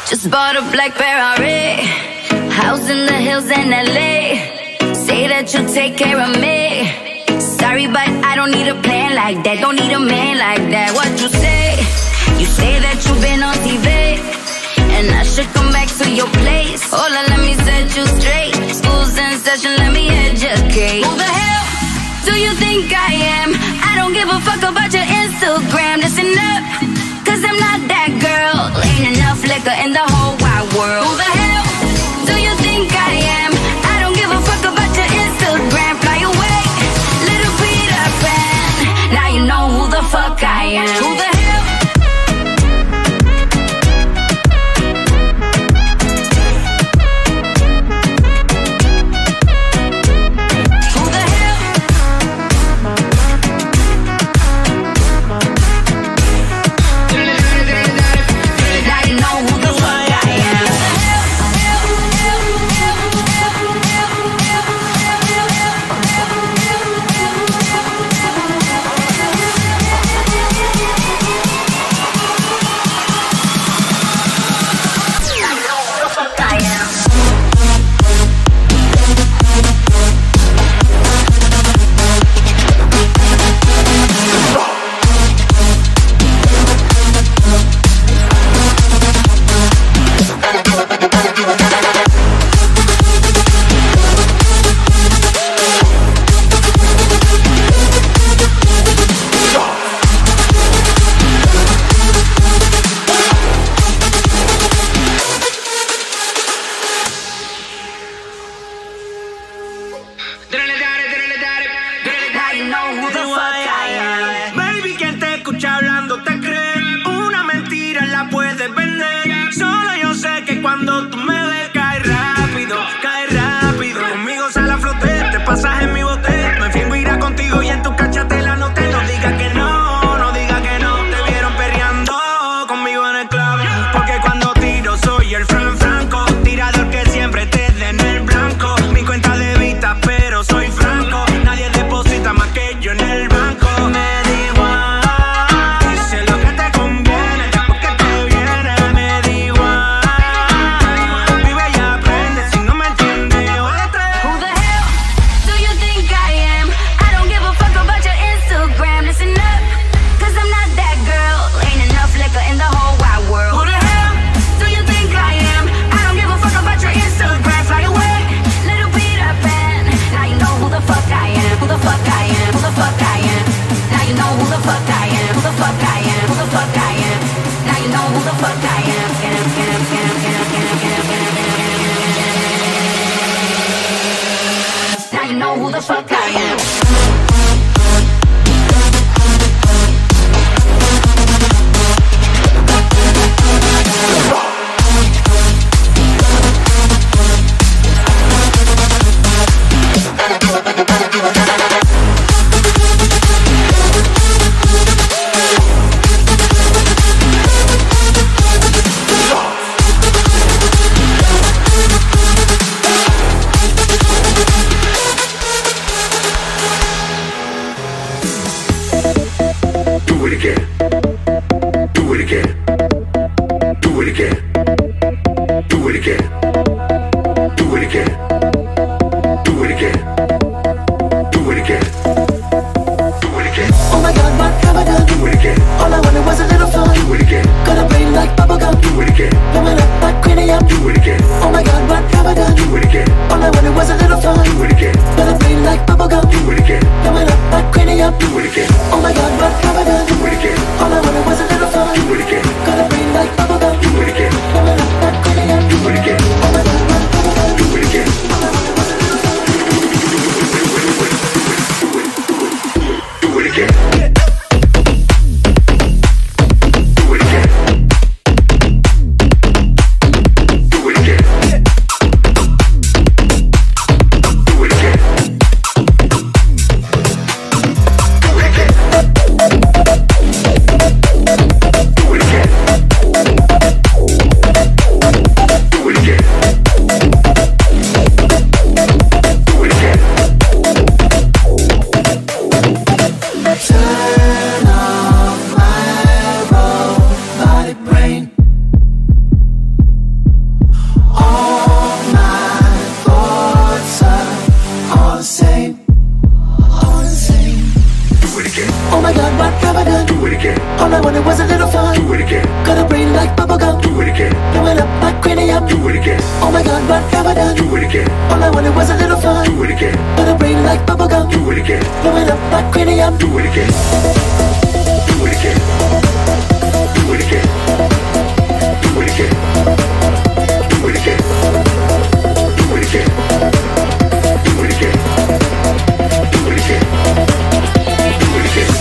Just bought a black Ferrari, house in the hills in LA. Say that you'll take care of me. Sorry, but I don't need a plan like that. Don't need a man like that. What you say? You say that you've been on TV, and I should come back to your place. Hola, let me set you straight. School's in session, let me educate. Who the hell do you think I am? I don't give a fuck about your Instagram. Listen up, cause I'm not that girl. Ain't enough liquor in the whole wide world. Who the hell do you think I am? I don't give a fuck about your Instagram. Fly away, little Peter Pan. Now you know who the fuck I am. Who the hell? again. Blow it up like cranium. Do it again. Do it again. Do it again. Do it again. Do it again. Do it again. Do it again. Do it again. Do it again.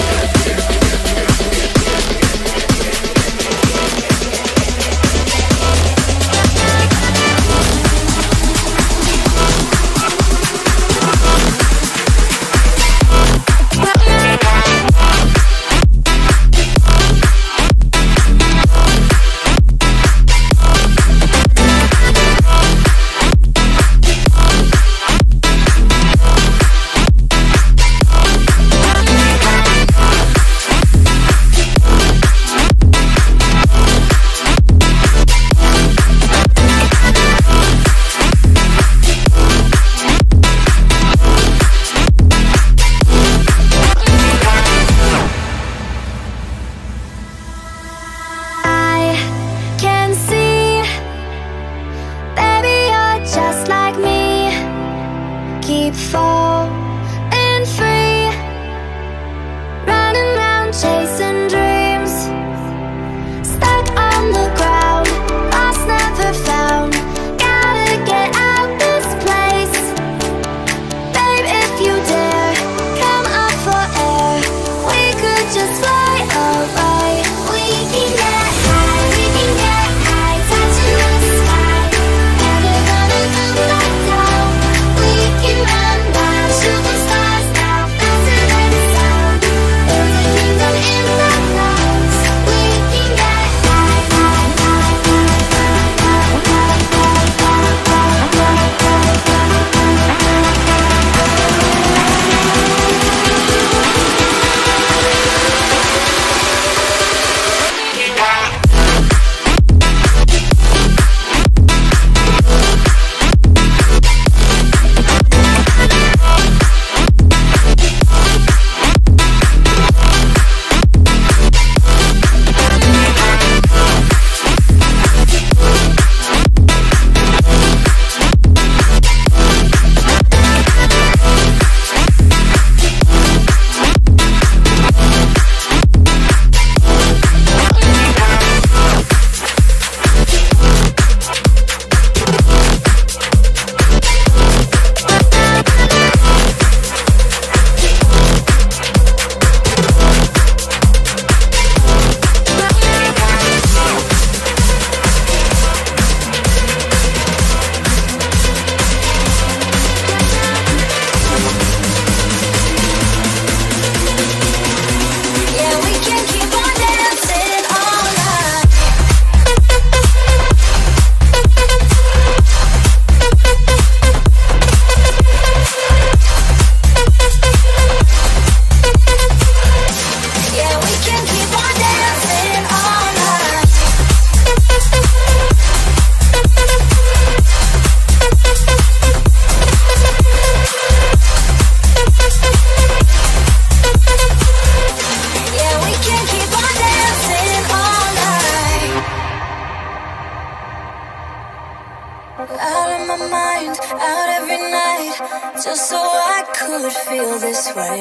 just so I could feel this way.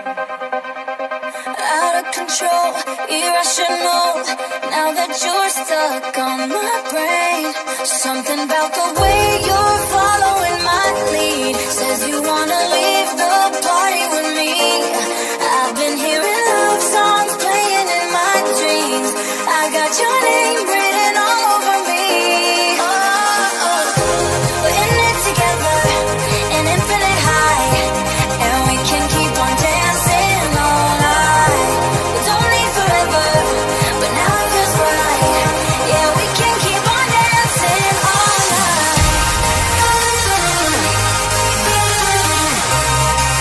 Out of control, irrational. Now that you're stuck on my brain, something about the way you're following my lead says you wanna leave the party with me. I've been hearing love songs playing in my dreams. I got your name written all over me. Oh, oh. We're in it together, an infinite high, and we can keep on dancing all night. We don't need forever, but now it feels right. Yeah, we can keep on dancing all night.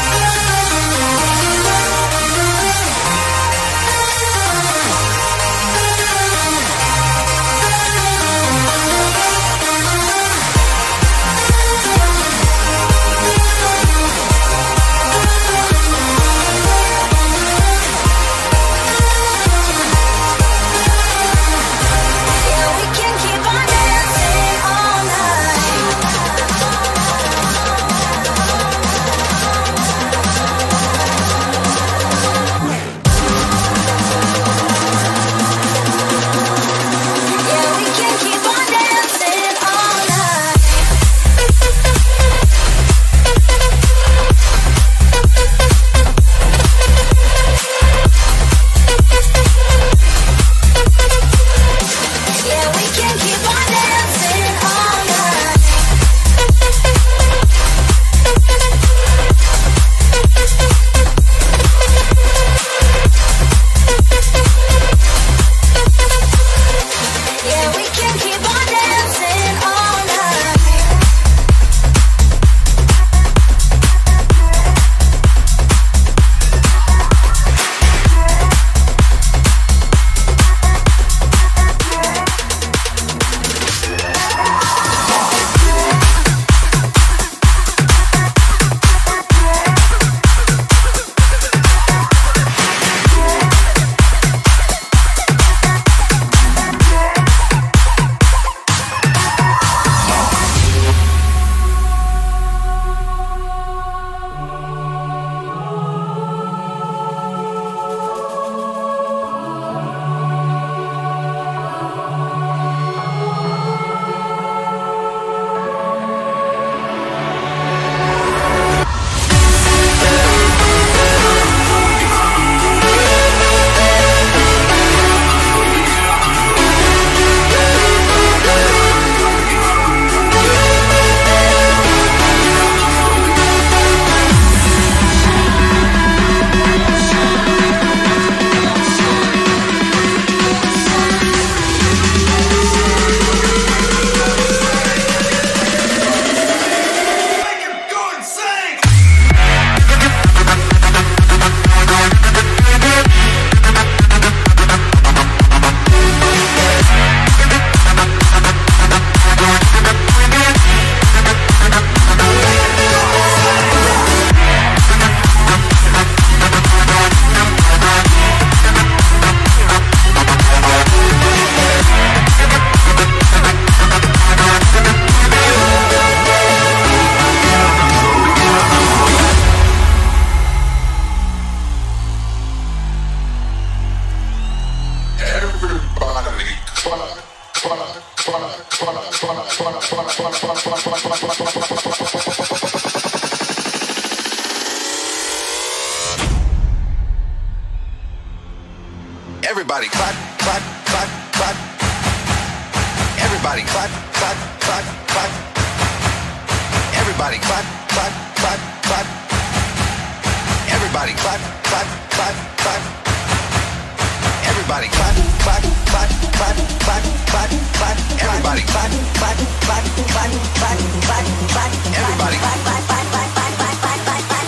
Everybody clap, clap, clap, clap. Everybody clap, clap, clap, clap. Everybody clap, clap, clap, clap. Everybody clap, clap, clap, clap. Everybody clap, clap, clap, clap, clap, clap, clap. Everybody clap, clap, clap, clap, clap, clap, clap. Everybody clap, clap, clap, clap, clap, clap, clap, clap, clap,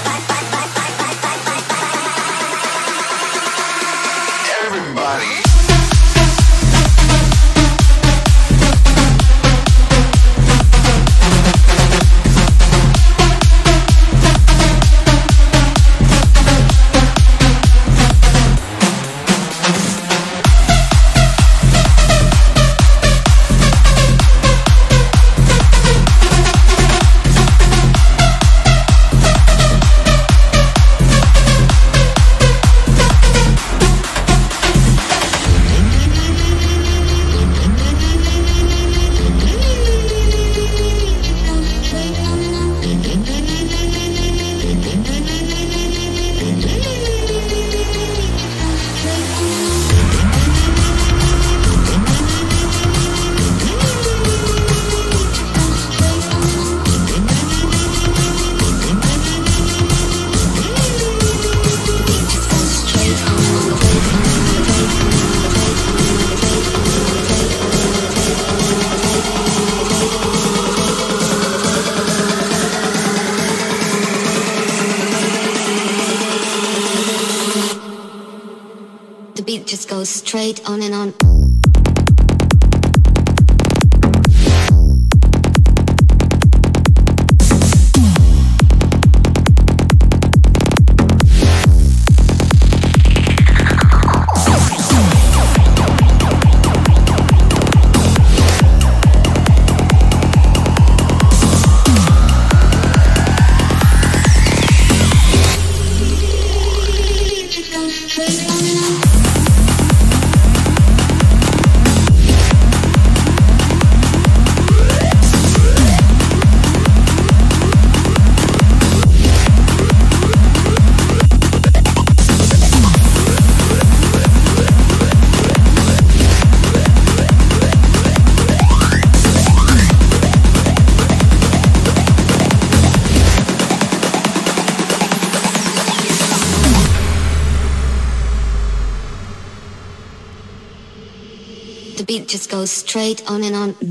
clap. Everybody. The beat just goes straight on and on. The beat just goes straight on and on.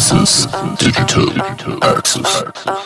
This is Digital Access.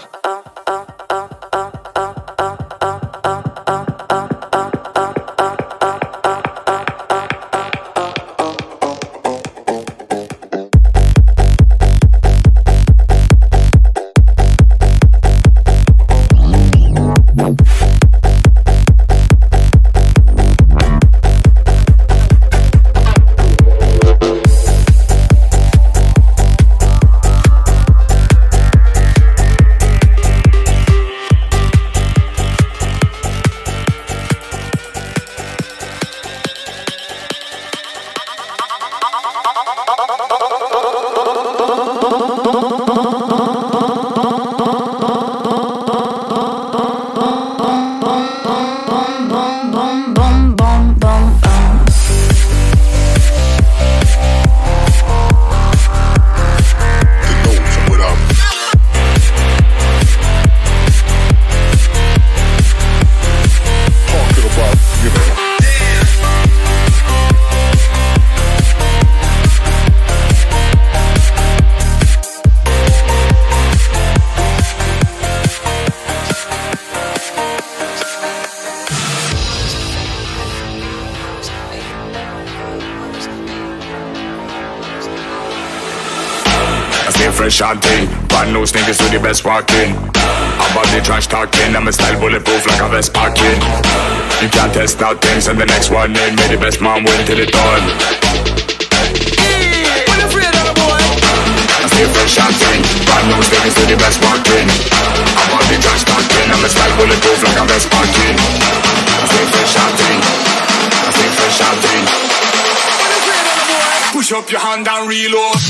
Fresh and thing, brand new sneakers with the best walking. About the trash talking, and my style bulletproof like a vest parking. You can't test out things, and the next one in made the best man win till it done. When I'm afraid of the boy, I stay fresh and thing, brand new sneakers with the best walking. About the trash talking, and my style bulletproof like a vest parking. I stay fresh and thing, I stay fresh and thing. When I'm afraid of the boy, push up your hand and reload.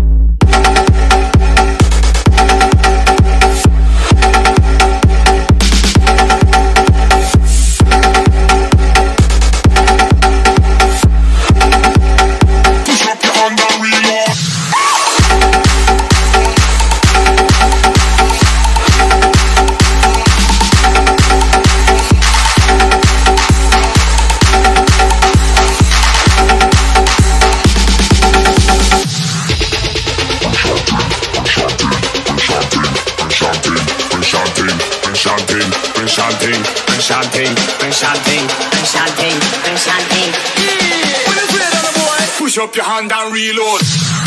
Push up your hand and reload.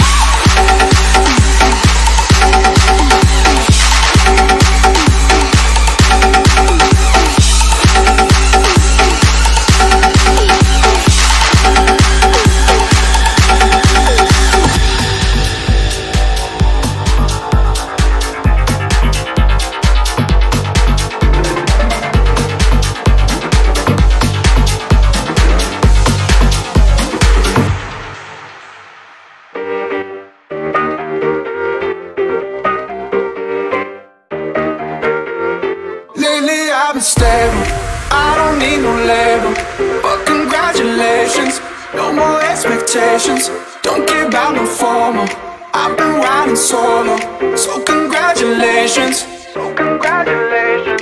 Stable, I don't need no label, but congratulations, no more expectations. Don't care about no formal, I've been riding solo, so congratulations. So congratulations.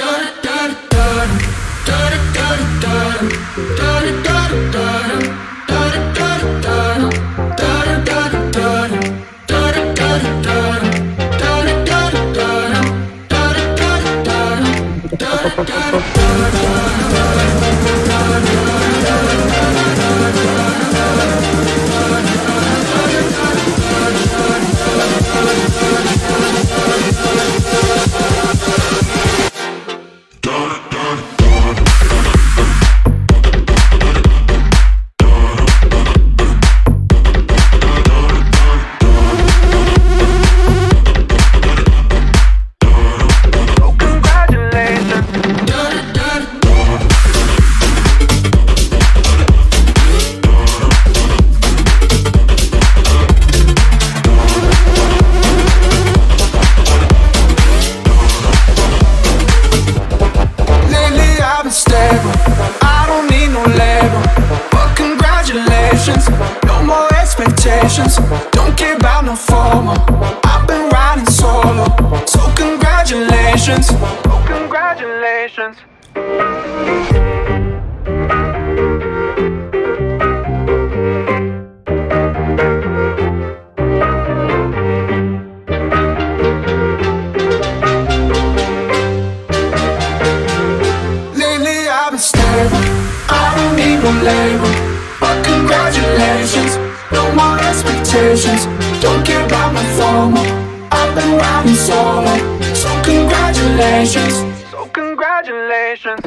Don't care about no formal, I've been riding solo, so congratulations. So congratulations. I've been riding solo, so congratulations. So congratulations.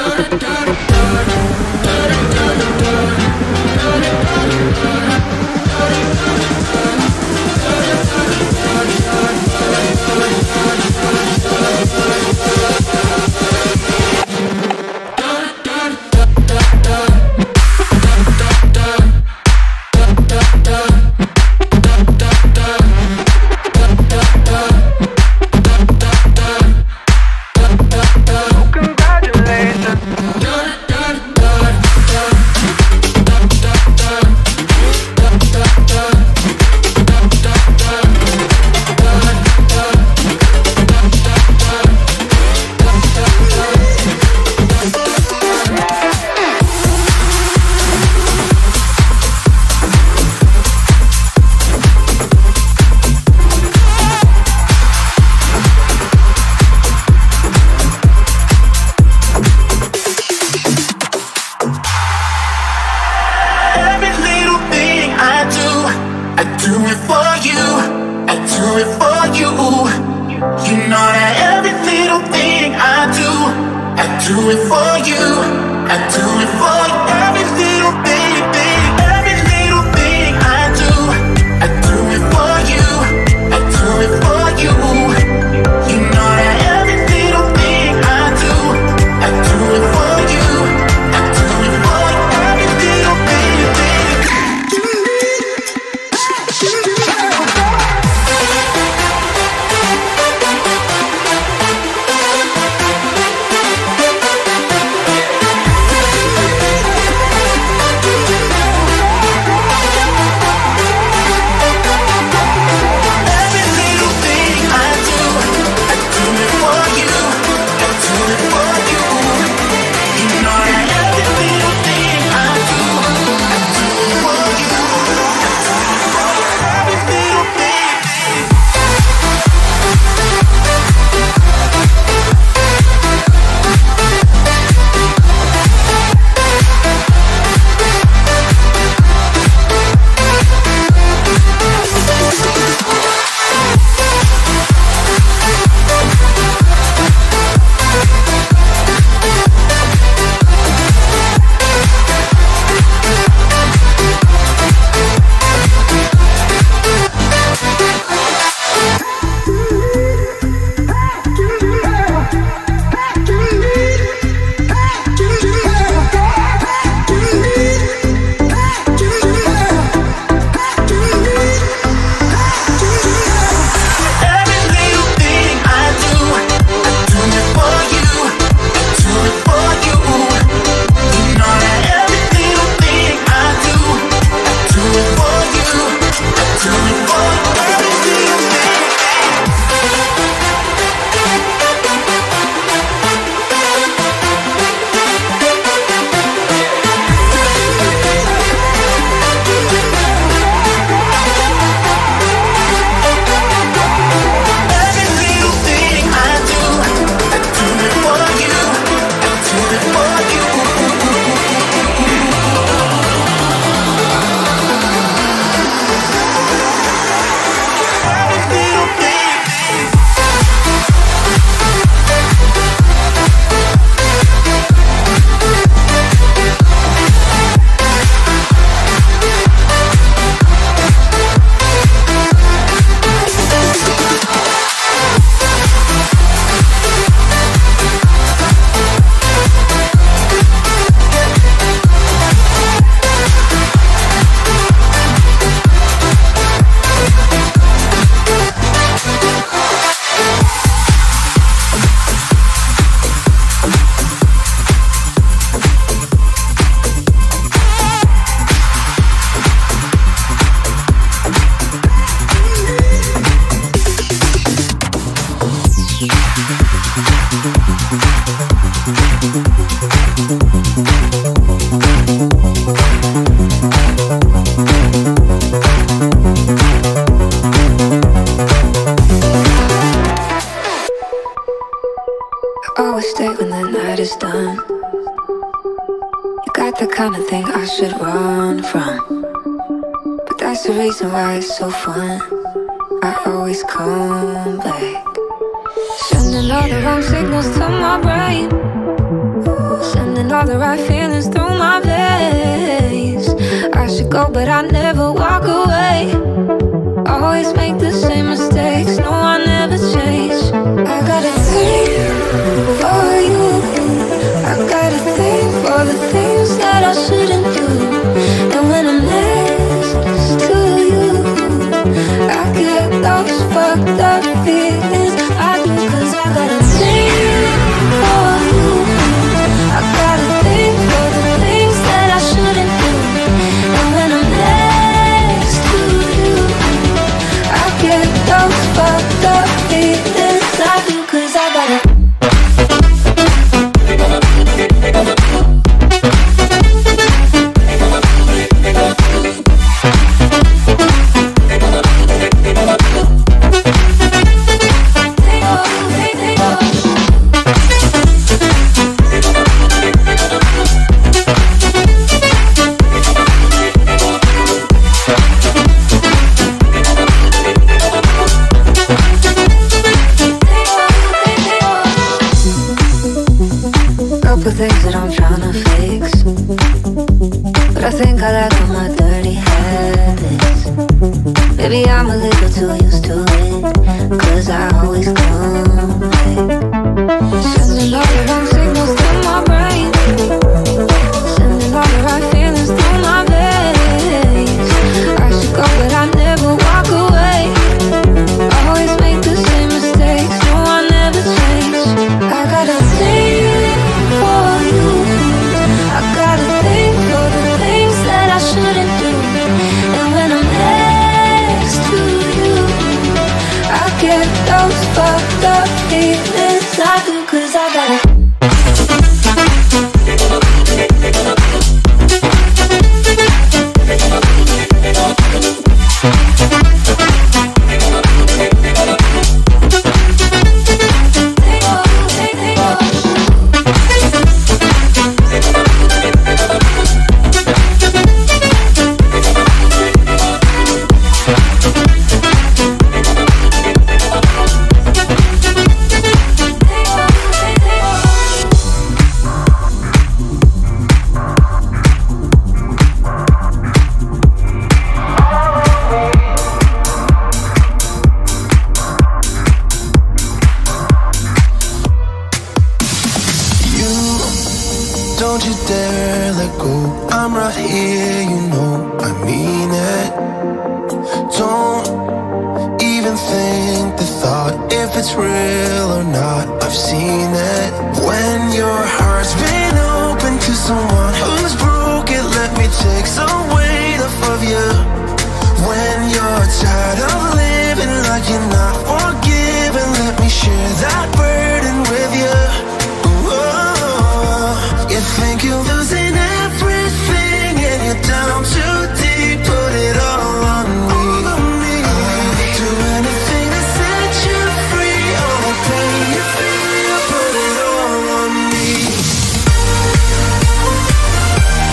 Always stay when the night is done. You got the kind of thing I should run from, but that's the reason why it's so fun. I always come back. Sending all the wrong signals to my brain, sending all the right feelings through my veins. I should go but I never walk away. Always make the same mistakes, no I never change. I got a thing for you, I got a thing for the things that I shouldn't do. And when I'm next to you, I get those fucked up feelings. I do, 'cause I got a thing for you, I got a thing for the things that I shouldn't do. And when I'm next to you, I get those fucked up feelings. I do, 'cause I got a things that I'm tryna fix, but I think I like all my dirty habits. Maybe I'm a little too used to it, 'cause I always come back. Sending all the wrong signals to my brain, sending all the right feelings through my veins. I should go but I never walk away. Always make the same mistakes, no I never change. I got a thing for you, I got a thing for the things that I shouldn't do. And when I'm next to you, I get those fucked up feelings. I do, 'cause I got a Don't you dare let go, I'm right here, you know I mean it. Don't even think the thought if it's real or not, I've seen it. When your heart's been open to someone who's broken, let me take some weight off of you. When you're tired of living like you're not forgiven, let me share that burden with you. You think you're losing everything and you're down too deep, put it all on me. I'd do anything to set you free, all the pain you feel, put it all on me.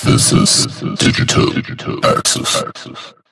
This is Digital Access.